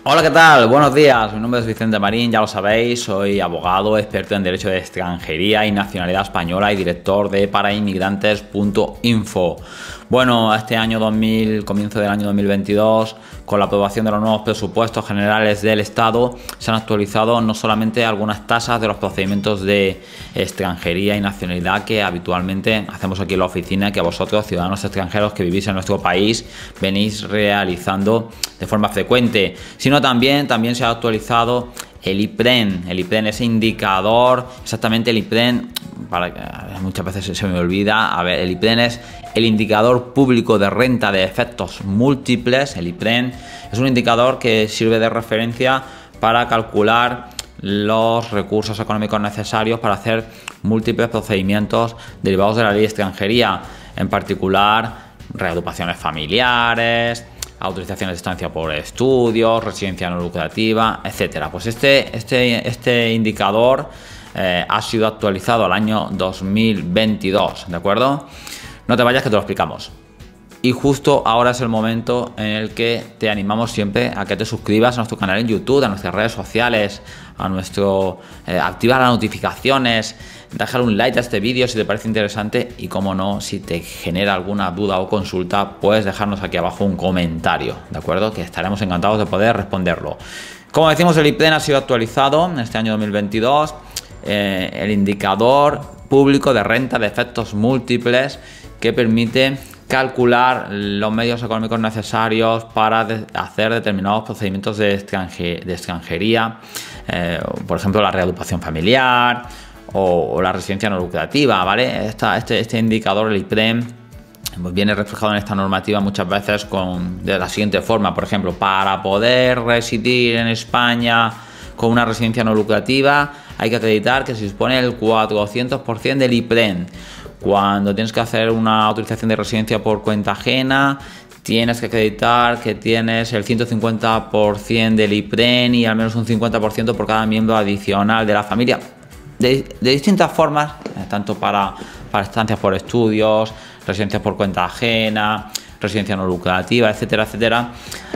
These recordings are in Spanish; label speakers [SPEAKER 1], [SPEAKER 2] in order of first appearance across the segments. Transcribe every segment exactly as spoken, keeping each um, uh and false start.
[SPEAKER 1] Hola, ¿qué tal? Buenos días, mi nombre es Vicente Marín, ya lo sabéis, soy abogado, experto en Derecho de Extranjería y Nacionalidad Española y director de para inmigrantes punto info. Bueno, este año dos mil, comienzo del año dos mil veintidós, con la aprobación de los nuevos presupuestos generales del Estado, se han actualizado no solamente algunas tasas de los procedimientos de extranjería y nacionalidad que habitualmente hacemos aquí en la oficina, que vosotros, ciudadanos extranjeros que vivís en nuestro país, venís realizando de forma frecuente, sino también, también se ha actualizado el IPREN, el IPREN, ese indicador, exactamente el IPREN, para que muchas veces se me olvida, a ver, el IPREN es el indicador público de renta de efectos múltiples. El IPREN es un indicador que sirve de referencia para calcular los recursos económicos necesarios para hacer múltiples procedimientos derivados de la ley de extranjería, en particular reagrupaciones familiares, autorizaciones de estancia por estudios, residencia no lucrativa, etcétera. Pues este, este, este indicador eh, ha sido actualizado al año dos mil veintidós, ¿de acuerdo? No te vayas que te lo explicamos. Y justo ahora es el momento en el que te animamos siempre a que te suscribas a nuestro canal en YouTube, a nuestras redes sociales, a nuestro eh, activa las notificaciones, dejar un like a este vídeo si te parece interesante y, como no, si te genera alguna duda o consulta, puedes dejarnos aquí abajo un comentario, ¿de acuerdo? Que estaremos encantados de poder responderlo. Como decimos, el IPREN ha sido actualizado en este año dos mil veintidós, eh, el indicador público de renta de efectos múltiples, que permite calcular los medios económicos necesarios para de hacer determinados procedimientos de, extranje de extranjería, eh, por ejemplo, la reagrupación familiar o, o la residencia no lucrativa, ¿vale? Esta, este, este indicador, el IPREN, pues viene reflejado en esta normativa muchas veces con, de la siguiente forma. Por ejemplo, para poder residir en España con una residencia no lucrativa hay que acreditar que se dispone el cuatrocientos por ciento del IPREN. Cuando tienes que hacer una autorización de residencia por cuenta ajena, tienes que acreditar que tienes el ciento cincuenta por ciento del IPREN y al menos un cincuenta por ciento por cada miembro adicional de la familia. De, de distintas formas, tanto para, para estancias por estudios, residencias por cuenta ajena, residencia no lucrativa, etcétera, etcétera.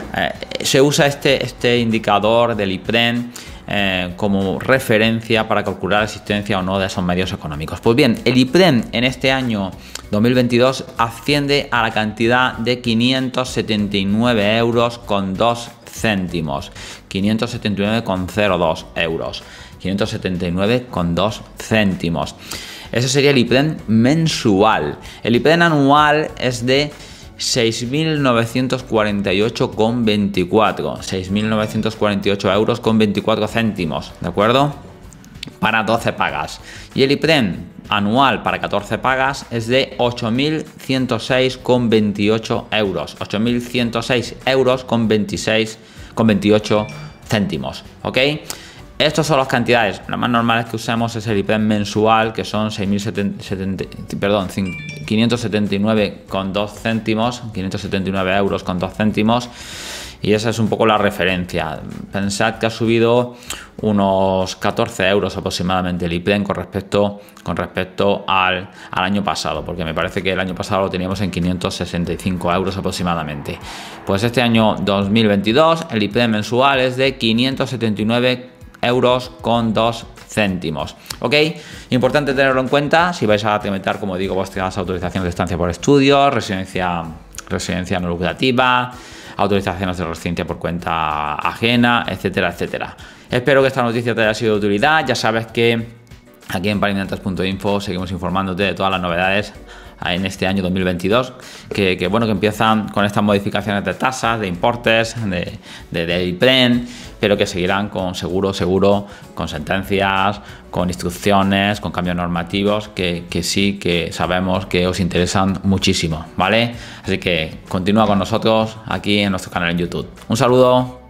[SPEAKER 1] Eh, se usa este, este indicador del IPREN Eh, como referencia para calcular la existencia o no de esos medios económicos. Pues bien, el IPREN en este año dos mil veintidós asciende a la cantidad de quinientos setenta y nueve euros con dos céntimos, quinientos setenta y nueve con cero dos euros, quinientos setenta y nueve con dos céntimos. Ese sería el IPREN mensual. El IPREN anual es de seis mil novecientos cuarenta y ocho con veinticuatro, seis mil novecientos cuarenta y ocho euros con veinticuatro céntimos, ¿de acuerdo? Para doce pagas. Y el IPREN anual para catorce pagas es de ocho mil ciento seis con veintiocho euros, ocho mil ciento seis euros con veintiséis con veintiocho céntimos, ¿ok? Estas son las cantidades. Las más normales que usamos es el IPREN mensual, que son seis mil quinientos setenta y nueve con dos céntimos, quinientos setenta y nueve euros con dos céntimos, y esa es un poco la referencia. Pensad que ha subido unos catorce euros aproximadamente el IPREN con respecto, con respecto al, al año pasado, porque me parece que el año pasado lo teníamos en quinientos sesenta y cinco euros aproximadamente. Pues este año dos mil veintidós el IPREN mensual es de quinientos setenta y nueve euros con dos céntimos, ¿ok? Importante tenerlo en cuenta si vais a tramitar, como digo, vuestras autorizaciones de estancia por estudios, residencia, residencia no lucrativa, autorizaciones de residencia por cuenta ajena, etcétera, etcétera. Espero que esta noticia te haya sido de utilidad. Ya sabes que aquí en para inmigrantes punto info seguimos informándote de todas las novedades en este año dos mil veintidós, que, que bueno, que empiezan con estas modificaciones de tasas, de importes, de, de, de IPREN, pero que seguirán con seguro, seguro, con sentencias, con instrucciones, con cambios normativos, que, que sí que sabemos que os interesan muchísimo, ¿vale? Así que continúa con nosotros aquí en nuestro canal en YouTube. Un saludo.